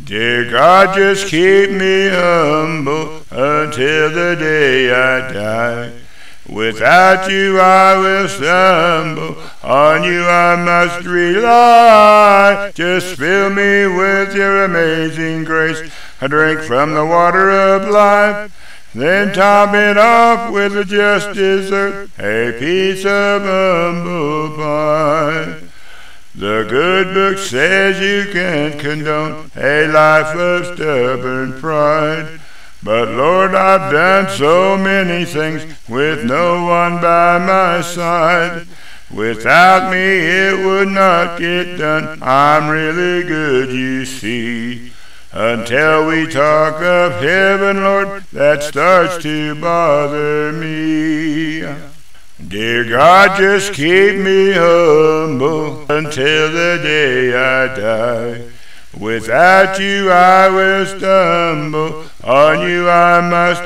Dear God, just keep me humble until the day I die. Without you I will stumble, on you I must rely. Just fill me with your amazing grace, I drink from the water of life. Then top it off with a just dessert, a piece of humble pie. The good book says you can't condone a life of stubborn pride. But Lord, I've done so many things with no one by my side. Without me it would not get done. I'm really good, you see. Until we talk of heaven, Lord, that starts to bother me. Dear God, just keep me humble until the day I die. Without you I will stumble, on you I must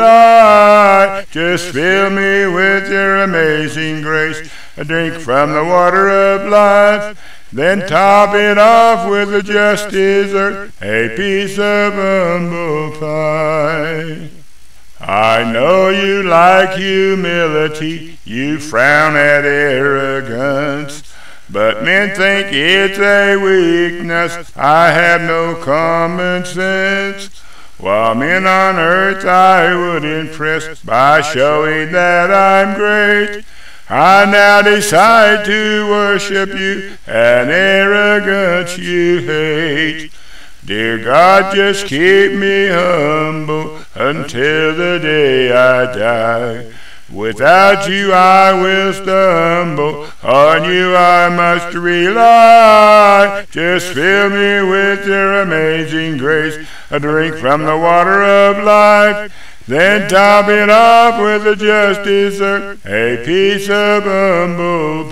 rely. Just fill me with your amazing grace, a drink from the water of life. Then top it off with a just dessert, a piece of humble pie. I know you like humility, you frown at arrogance. But men think it's a weakness, I have no common sense. While men on earth I would impress by showing that I'm great, I now decide to worship you, an arrogance you hate. Dear God, just keep me humble until the day I die. Without you I will stumble, on you I must rely. Just fill me with your amazing grace, a drink from the water of life. Then top it off with a just dessert, a piece of humble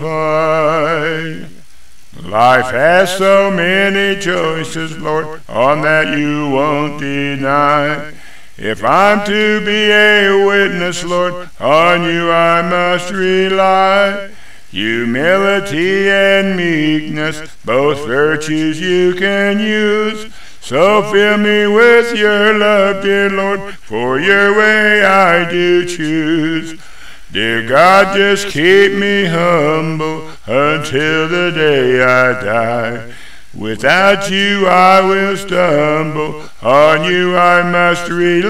pie. Life has so many choices, Lord, on that you won't deny. If I'm to be a witness, Lord, on you I must rely. Humility and meekness, both virtues you can use. So fill me with your love, dear Lord, for your way I do choose. Dear God, just keep me humble until the day I die. Without you I will stumble, on you I must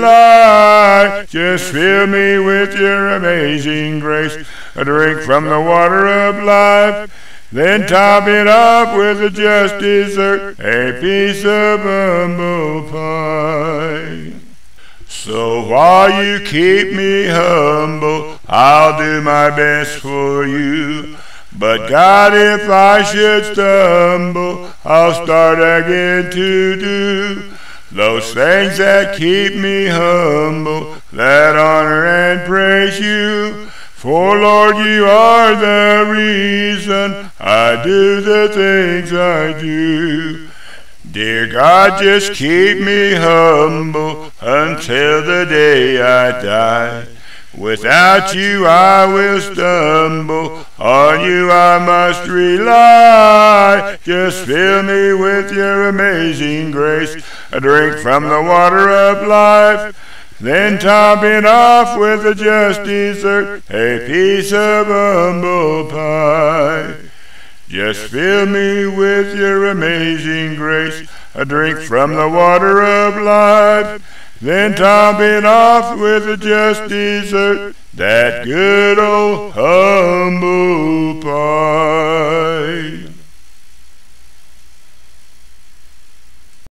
rely. Just fill me with your amazing grace, a drink from the water of life. Then top it off with a just dessert, a piece of humble pie. So while you keep me humble, I'll do my best for you. But God, if I should stumble, I'll start again to do those things that keep me humble, that honor and praise you. For Lord, you are the reason I do the things I do. Dear God, just keep me humble until the day I die. Without you I will stumble, on you I must rely. Just fill me with your amazing grace, a drink from the water of life. Then top it off with a just dessert, a piece of humble pie. Just fill me with your amazing grace, a drink from the water of life. Then top it off with a just dessert, that good old humble pie.